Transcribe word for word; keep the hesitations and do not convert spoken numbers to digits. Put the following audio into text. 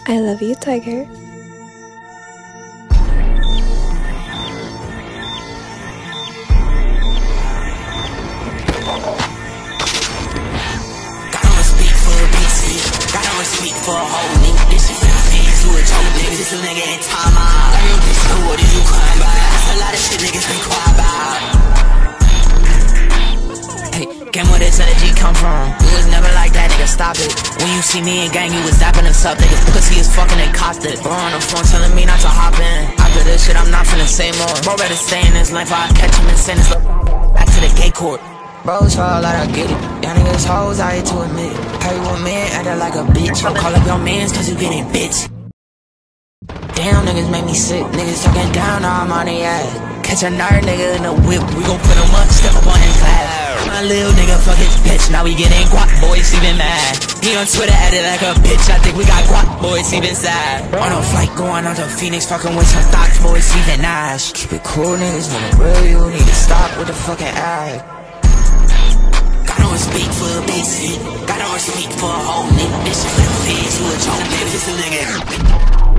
I love you, Tiger. Speak for a whole nigga, this shit for the fans who a joke niggas. This a nigga in time out. Real bitch, so what is you crying about? That's a lot of shit niggas been quiet about. Hey, game where this energy come from? It was never like that, nigga, stop it. When you see me in gang, you was dapping us up. Niggas pussy is fucking and copped it. Bro on the phone telling me not to hop in. After this shit, I'm not finna say more. Bro better stay in his life, I'll catch him and send his back to the gay court. Bros fall out, I get it. Y'all niggas hoes, I hate to admit it. Hey, one man acting like a bitch. Call up your mans cause you getting bitch. Damn, niggas make me sick. Niggas talking down, now I'm on the ass. Catch a nerd nigga in the whip, we gon' put him up, step up on his class. My little nigga fuck his bitch, now we getting guap, boys even mad. He on Twitter acting like a bitch, I think we got guap, boys even sad. On a flight going out to Phoenix, fucking with some thoughts, boys even ash. Keep it cool, niggas, when the real you need to stop with the fucking act. Gotta speak for a basic, gotta speak for a whole nigga. This shit for the fans who a joke niggas, this a nigga.